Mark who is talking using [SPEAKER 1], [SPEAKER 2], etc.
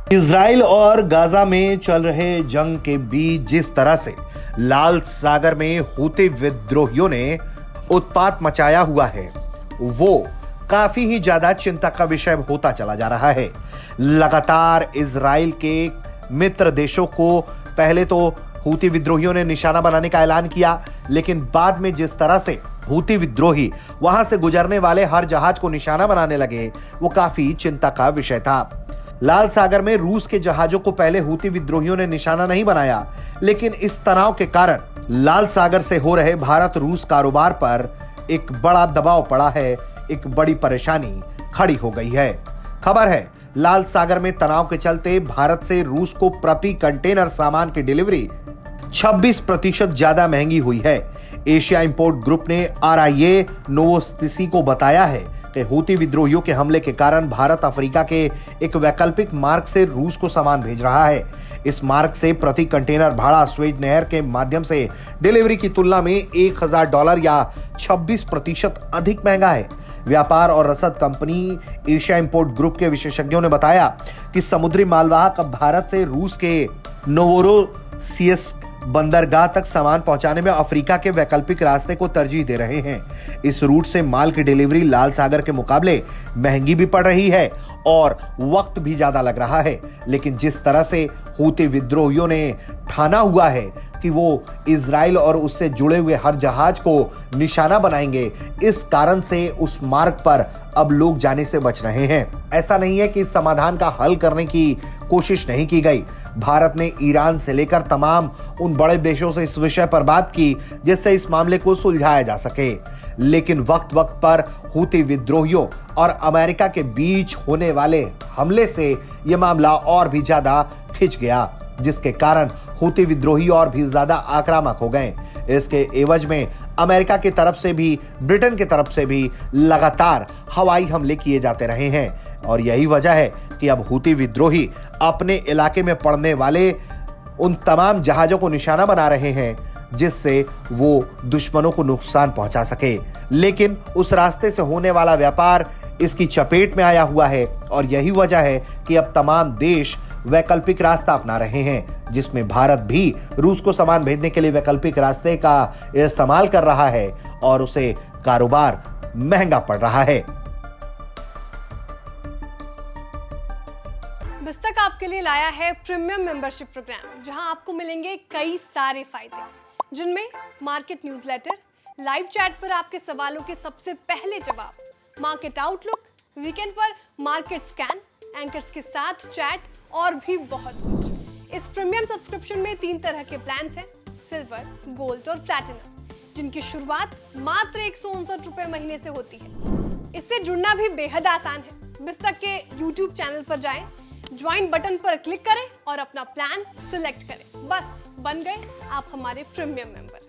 [SPEAKER 1] Israel और Gaza में चल रहे जंग के बीच जिस तरह से लाल सागर में हूती विद्रोहियों ने उत्पात मचाया हुआ है, वो काफी ही ज्यादा चिंता का विषय होता चला जा रहा है। लगातार इजराइल के मित्र देशों को पहले तो हूती विद्रोहियों ने निशाना बनाने का ऐलान किया, लेकिन बाद में जिस तरह से हूती विद्रोही वहां से गुजरने वाले हर जहाज को निशाना बनाने लगे, वो काफी चिंता का विषय था। लाल सागर में रूस के जहाजों को पहले हूती विद्रोहियों ने निशाना नहीं बनाया, लेकिन इस तनाव के कारण लाल सागर से हो रहे भारत रूस कारोबार पर एक बड़ा दबाव पड़ा है, एक बड़ी परेशानी खड़ी हो गई है। खबर है, लाल सागर में तनाव के चलते भारत से रूस को प्रति कंटेनर सामान की डिलीवरी 26% ज्यादा महंगी हुई है। एशिया इंपोर्ट ग्रुप ने RIA नोवोस्टिसी को बताया है कि हूती विद्रोहियों के हमले के कारण भारत अफ्रीका के एक वैकल्पिक मार्ग से रूस को सामान भेज रहा है। इस मार्ग से प्रति कंटेनर भाड़ा स्वेज नहर के माध्यम से डिलीवरी की तुलना में $1000 या 26% अधिक महंगा है। व्यापार और रसद कंपनी एशिया इंपोर्ट ग्रुप के विशेषज्ञों ने बताया कि समुद्री मालवाहक अब भारत से रूस के नोवोरोसिस्क बंदरगाह तक सामान पहुंचाने में अफ्रीका के वैकल्पिक रास्ते को तरजीह दे रहे हैं। इस रूट से माल की डिलीवरी लाल सागर के मुकाबले महंगी भी पड़ रही है और वक्त भी ज्यादा लग रहा है। लेकिन जिस तरह से हूती विद्रोहियों ने ठाना हुआ है कि वो इजराइल और उससे जुड़े हुए हर जहाज को निशाना बनाएंगे, इस कारण से उस मार्ग पर अब लोग जाने से बच रहे हैं। ऐसा नहीं है कि इस समाधान का हल करने की कोशिश नहीं की गई। भारत ने ईरान से लेकर तमाम उन बड़े देशों से इस विषय पर बात की जिससे इस मामले को सुलझाया जा सके, लेकिन वक्त वक्त पर हूती विद्रोहियों और अमेरिका के बीच होने वाले हमले से यह मामला और भी ज्यादा खिंच गया, जिसके कारण हूती विद्रोही और भी ज्यादा आक्रामक हो गए। इसके एवज में अमेरिका की तरफ से भी ब्रिटेन की तरफ से भी लगातार हवाई हमले किए जाते रहे हैं और यही वजह है कि अब हूती विद्रोही अपने इलाके में पड़ने वाले उन तमाम जहाजों को निशाना बना रहे हैं जिससे वो दुश्मनों को नुकसान पहुंचा सके। लेकिन उस रास्ते से होने वाला व्यापार इसकी चपेट में आया हुआ है और यही वजह है कि अब तमाम देश वैकल्पिक रास्ता अपना रहे हैं, जिसमें भारत भी रूस को सामान भेजने के लिए वैकल्पिक रास्ते का इस्तेमाल कर रहा है और उसे कारोबार महंगा पड़ रहा है।
[SPEAKER 2] बिस्तक आपके लिए लाया है प्रीमियम मेंबरशिप प्रोग्राम, जहां आपको मिलेंगे कई सारे फायदे, जिनमें मार्केट न्यूज़लेटर, लाइव चैट पर आपके सवालों के सबसे पहले जवाब, मार्केट आउटलुक, वीकेंड पर मार्केट स्कैन, एंकर्स के साथ चैट और भी बहुत कुछ। इस प्रीमियम सब्सक्रिप्शन में 3 तरह के प्लान्स हैं, सिल्वर, गोल्ड और प्लैटिनम, जिनकी शुरुआत मात्र 159 रुपए महीने से होती है। इससे जुड़ना भी बेहद आसान है। बिस्तक के YouTube चैनल पर जाएं, ज्वाइन बटन पर क्लिक करें और अपना प्लान सिलेक्ट करें। बस बन गए आप हमारे प्रीमियम मेंबर।